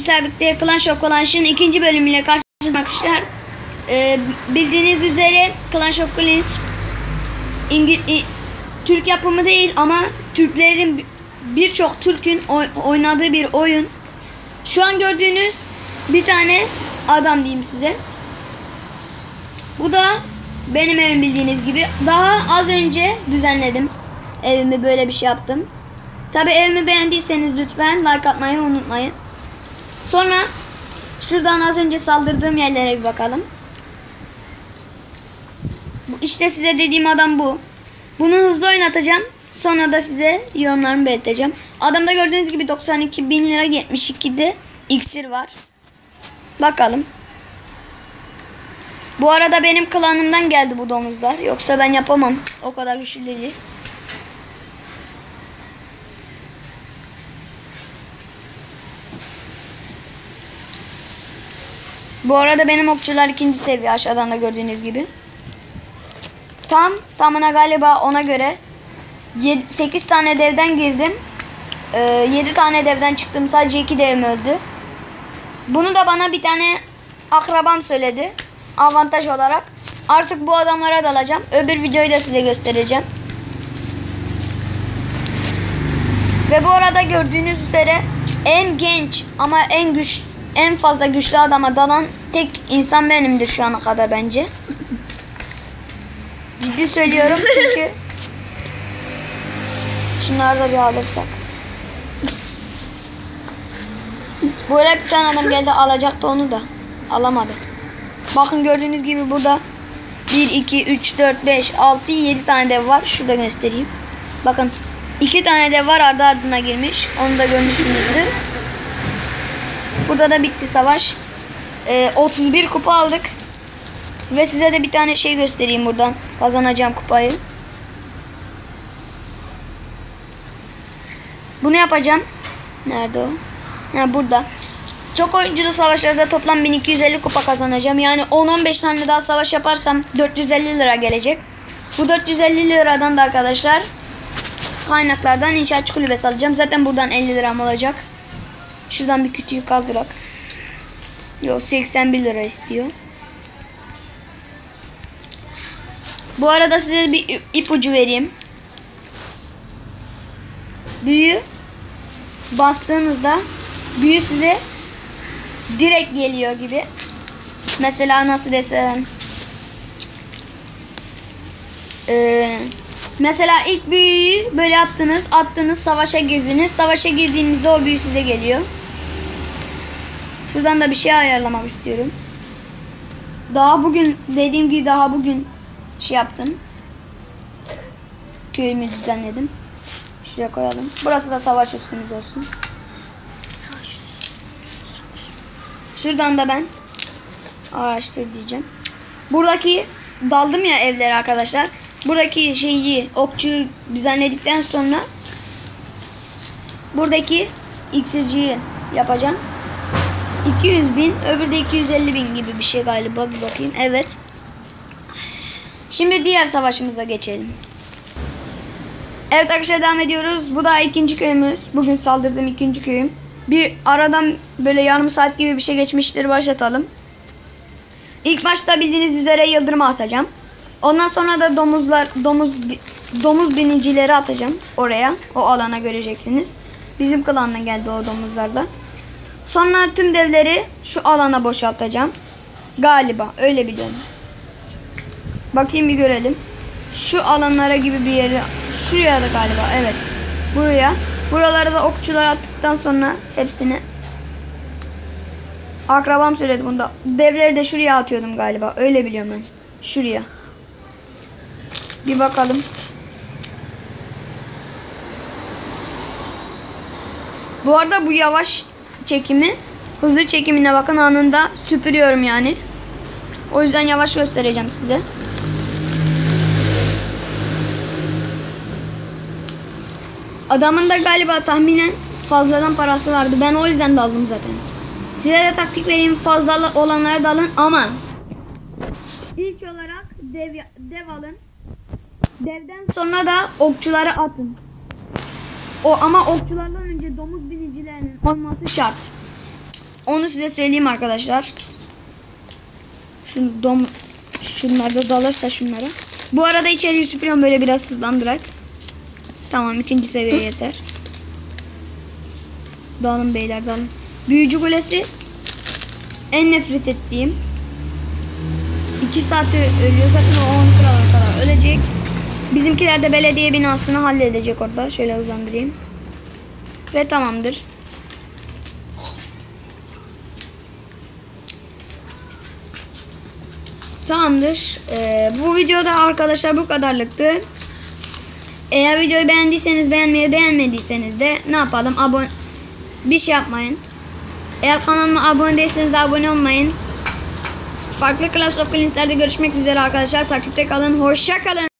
müsabakada Clash of Clans'ın ikinci bölümüyle karşınızdayım arkadaşlar. Bildiğiniz üzere Clash of Clans Türk yapımı değil ama Türklerin birçok Türk'ün oynadığı bir oyun. Şu an gördüğünüz bir tane adam diyeyim size. Bu da benim evim, bildiğiniz gibi. Daha az önce düzenledim evimi, böyle bir şey yaptım. Tabi evimi beğendiyseniz lütfen like atmayı unutmayın. Sonra şuradan az önce saldırdığım yerlere bir bakalım. İşte size dediğim adam bu. Bunu hızlı oynatacağım. Sonra da size yorumlarımı belirteceğim. Adamda gördüğünüz gibi 92.000 lira 72'de iksir var. Bakalım. Bu arada benim klanımdan geldi bu domuzlar. Yoksa ben yapamam. O kadar güçlü değiliz. Bu arada benim okçular 2. seviye, aşağıdan da gördüğünüz gibi. Tamına galiba ona göre 8 tane devden girdim. 7 tane devden çıktım. Sadece 2 devim öldü. Bunu da bana bir tane akrabam söyledi. Avantaj olarak. Artık bu adamlara dalacağım. Öbür videoyu da size göstereceğim. Ve bu arada gördüğünüz üzere en genç ama en fazla güçlü adama dalan tek insan benimdir şu ana kadar bence. Ciddi söylüyorum çünkü şunları da bir alırsak. Bu ara bir tane adam geldi, alacaktı onu da. Alamadı. Bakın gördüğünüz gibi burada 1, 2, 3, 4, 5, 6, 7 tane dev var. Şurada göstereyim. Bakın 2 tane dev var, ardı ardına girmiş. Onu da görmüşsünüzdür. Burada da bitti savaş. 31 kupa aldık. Ve size de bir tane şey göstereyim buradan. Kazanacağım kupayı. Bunu yapacağım. Nerede o? Ha, burada. Çok oyunculu savaşlarda toplam 1250 kupa kazanacağım. Yani 10-15 tane daha savaş yaparsam 450 lira gelecek. Bu 450 liradan da arkadaşlar kaynaklardan inşaatçı kulübesi alacağım. Zaten buradan 50 liram olacak. Şuradan bir kütüğü kaldırak. Yok, 81 lira istiyor. Bu arada size bir ipucu vereyim. Büyü bastığınızda büyü size direkt geliyor gibi. Mesela nasıl desem, mesela ilk büyüyü böyle yaptınız, attınız, savaşa girdiniz. Savaşa girdiğinizde o büyü size geliyor. Şuradan da bir şey ayarlamak istiyorum. Daha bugün, dediğim gibi daha bugün şey yaptım. Köyümü düzenledim. Şuraya koyalım. Burası da savaş üstümüz olsun. Şuradan da ben araştır diyeceğim. Buradaki daldım ya evlere arkadaşlar. Buradaki şeyi, okçuyu düzenledikten sonra buradaki iksirciyi yapacağım. 200.000, öbürü de 250.000 gibi bir şey galiba, bir bakayım. Evet. Şimdi diğer savaşımıza geçelim. Evet arkadaşlar, devam ediyoruz. Bu da ikinci köyümüz. Bugün saldırdığım ikinci köyüm. Bir aradan böyle yarım saat gibi bir şey geçmiştir. Başlatalım. İlk başta bildiğiniz üzere yıldırımı atacağım. Ondan sonra da domuz binicileri atacağım oraya. O alana göreceksiniz. Bizim klandan geldi o domuzlardan. Sonra tüm devleri şu alana boşaltacağım. Galiba öyle biliyorum. Bakayım bir görelim. Şu alanlara gibi bir yere, şuraya da galiba, evet. Buraya. Buralara da okçular attıktan sonra hepsini, akrabam söyledi bunda. Devleri de şuraya atıyordum galiba. Öyle biliyorum ben. Şuraya. Bir bakalım. Bu arada bu yavaş çekimi, hızlı çekimine bakın, anında süpürüyorum yani. O yüzden yavaş göstereceğim size. Adamın da galiba tahminen fazladan parası vardı. Ben o yüzden daldım zaten. Size de taktik vereyim, fazla olanlara dalın ama ilk olarak dev alın. Devden sonra da okçuları atın. Ama okçulardan önce domuz binicilerinin olması şart. Onu size söyleyeyim arkadaşlar. Şunlar da dalırsa şunlara. Bu arada içeriği süpürüyorum böyle biraz hızlandırarak. Tamam, 2. seviye yeter. Dalın beyler, dalın. Büyücü kulesi en nefret ettiğim. 2 saat ölüyor zaten, o 10 krala kadar ölecek. Bizimkiler de belediye binasını halledecek orada. Şöyle hızlandırayım. Ve tamamdır. Tamamdır. Bu videoda arkadaşlar bu kadarlıktı. Eğer videoyu beğendiyseniz beğenmeyi, beğenmediyseniz de ne yapalım? Bir şey yapmayın. Eğer kanalıma abone değilseniz de abone olmayın. Farklı Clash of Clans'lerde görüşmek üzere arkadaşlar. Takipte kalın. Hoşça kalın.